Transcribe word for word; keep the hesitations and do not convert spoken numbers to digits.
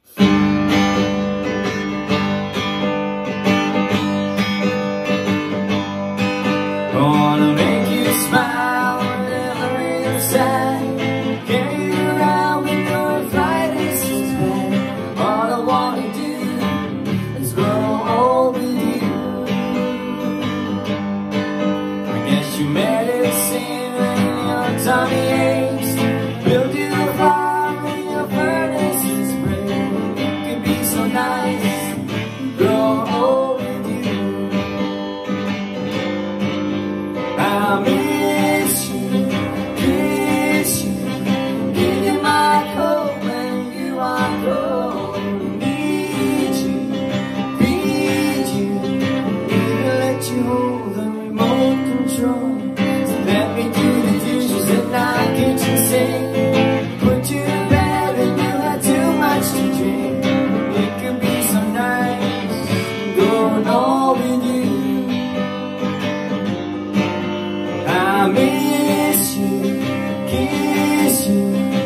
Wanna make you smile whenever you're sad, carry you around when your arthritis is bad. All I wanna do is grow old with you. I guess you medicine when your tummy aches, build you a fire when your furnace is break. It could be so nice, grow old with you. I miss you, kiss you, give you my coat when you are cold. Need you, feed you, even let you hold the remote control. So let me do the dishes at my kitchen sink, put you to bed when you had too much to drink. It could be so nice, going all with you. I miss you, kiss you,